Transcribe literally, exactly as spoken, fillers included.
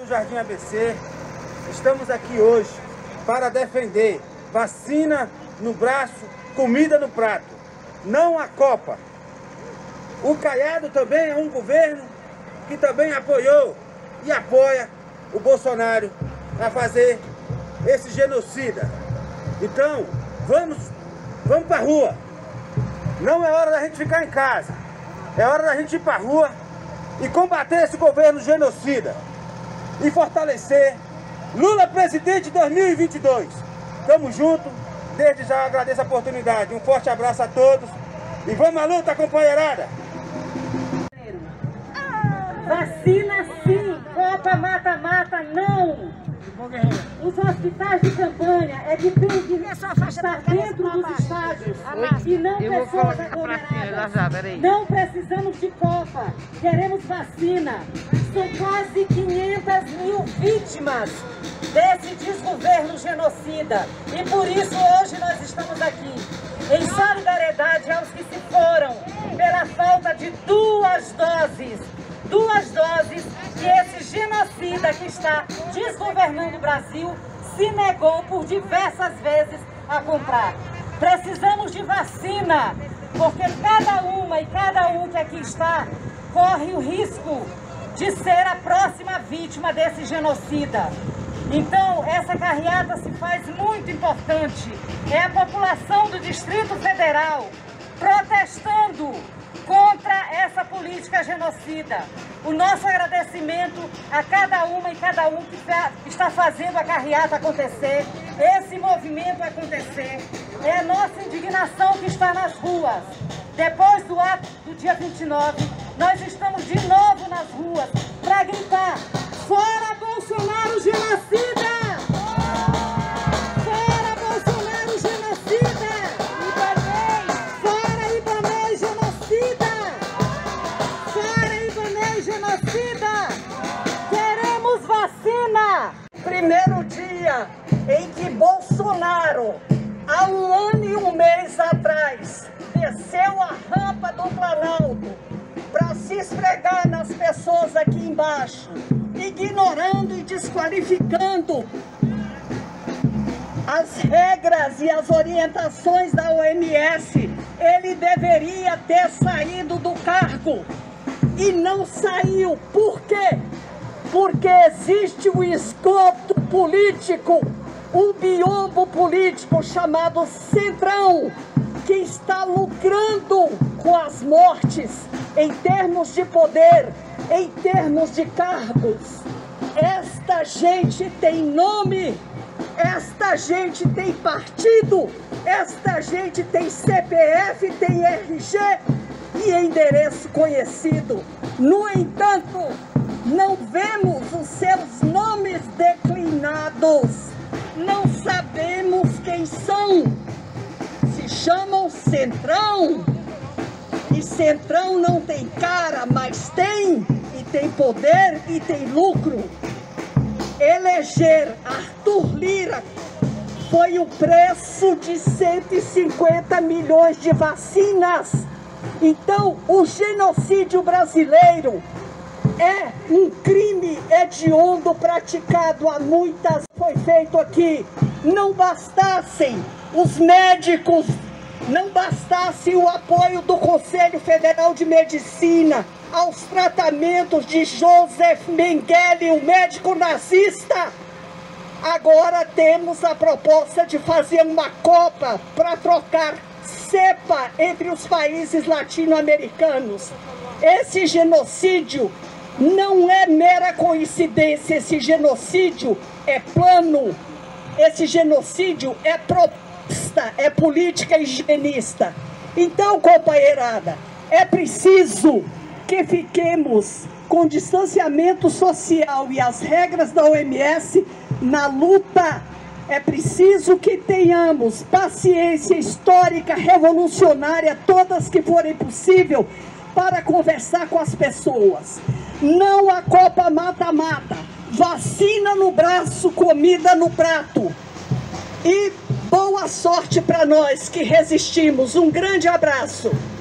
do Jardim A B C, estamos aqui hoje para defender vacina no braço, comida no prato, não a Copa. O Caiado também é um governo que também apoiou e apoia o Bolsonaro a fazer esse genocida. Então, vamos, vamos para a rua. Não é hora da gente ficar em casa. É hora da gente ir para a rua e combater esse governo genocida. E fortalecer Lula presidente dois mil e vinte e dois. Tamo junto. Desde já agradeço a oportunidade. Um forte abraço a todos. E vamos à luta, companheirada! Vacina sim, Copa mata-mata não. Os hospitais de campanha é que tem que estar dentro dos estádios e não pessoas aglomeradas. Não precisamos de Copa, queremos vacina. São quase quinhentas mil vítimas desse desgoverno genocida. E por isso hoje nós estamos aqui, em solidariedade aos que se foram pela falta de duas doses. Duas doses que esse genocida que está desgovernando o Brasil se negou por diversas vezes a comprar. Precisamos de vacina, porque cada uma e cada um que aqui está corre o risco de ser a próxima vítima desse genocida. Então, essa carreata se faz muito importante. É a população do Distrito Federal protestando contra essa política genocida. O nosso agradecimento a cada uma e cada um que está fazendo a carreata acontecer, esse movimento acontecer. É a nossa indignação que está nas ruas. Depois do ato do dia vinte e nove, nós estamos de novo nas ruas para gritar: fora Bolsonaro genocida! Queremos vacina! Primeiro dia em que Bolsonaro, há um ano e um mês atrás, desceu a rampa do Planalto para se esfregar nas pessoas aqui embaixo, ignorando e desqualificando as regras e as orientações da O M S, ele deveria ter saído do cargo. E não saiu. Por quê? Porque existe um esgoto político, um biombo político chamado Centrão, que está lucrando com as mortes em termos de poder, em termos de cargos. Esta gente tem nome, esta gente tem partido, esta gente tem C P F, tem R G e endereço conhecido. No entanto, não vemos os seus nomes declinados. Não sabemos quem são. Se chamam Centrão. E Centrão não tem cara, mas tem. E tem poder e tem lucro. Eleger Arthur Lira foi o preço de cento e cinquenta milhões de vacinas. Então, o genocídio brasileiro é um crime hediondo praticado há muitas... Foi feito aqui. Não bastassem os médicos, não bastasse o apoio do Conselho Federal de Medicina aos tratamentos de Joseph Mengele, o médico nazista. Agora temos a proposta de fazer uma Copa para trocar cepa entre os países latino-americanos. Esse genocídio não é mera coincidência, esse genocídio é plano, esse genocídio é proposta, é política higienista. Então, companheirada, é preciso que fiquemos com distanciamento social e as regras da O M S na luta. É preciso que tenhamos paciência histórica, revolucionária, todas que forem possível, para conversar com as pessoas. Não a Copa mata-mata. Vacina no braço, comida no prato. E boa sorte para nós que resistimos. Um grande abraço.